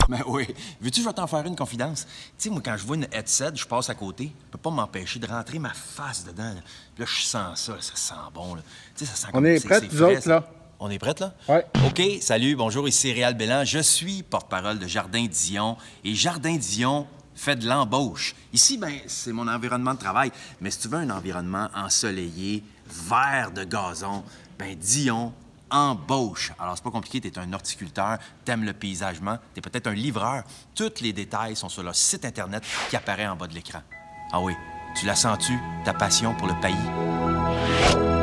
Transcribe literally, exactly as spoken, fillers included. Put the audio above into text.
Ben oui. Veux-tu que je vais t'en faire une confidence? Tu sais, moi, quand je vois une headset, je passe à côté, je peux pas m'empêcher de rentrer ma face dedans. Là, puis là je sens ça, ça sent bon. Là. Tu sais, ça sent On comme... est c'est- prêts, c'est nous frais, autres, ça. là? On est prêts, là? Ouais. OK, salut, bonjour, ici Réal Bélan. Je suis porte-parole de Jardin Dion. Et Jardin Dion fait de l'embauche. Ici, ben, c'est mon environnement de travail. Mais si tu veux un environnement ensoleillé, vert de gazon, ben Dion embauche. Alors, c'est pas compliqué, t'es un horticulteur, t'aimes le paysagement, t'es peut-être un livreur. Tous les détails sont sur leur site Internet qui apparaît en bas de l'écran. Ah oui, tu la sens-tu, ta passion pour le pays?